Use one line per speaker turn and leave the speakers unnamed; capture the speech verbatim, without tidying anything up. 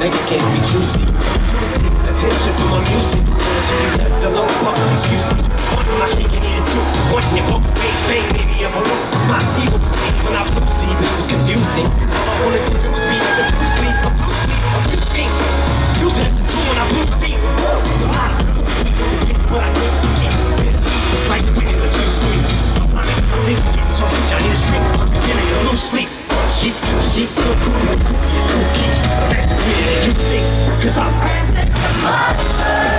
niggas can't be choosy. Attention for my music. To be left alone, fuck, excuse me. One of my shaking it too. One in your book page, fame, maybe a balloon. It's my evil thing when I flew see, but it was confusing. All I wanted to do was be like a blue sleep, a blue sleep, a blue steam. Using it to two when I blew steam. What I did to get was this. It's like winning the juice sleep. I'm running from this, getting so huge, I need a shrink. I'm beginning to lose sleep. Sheep, sheep, cookie, cookie is cookie. That's the way that you think. Cause I'm friends with the monster.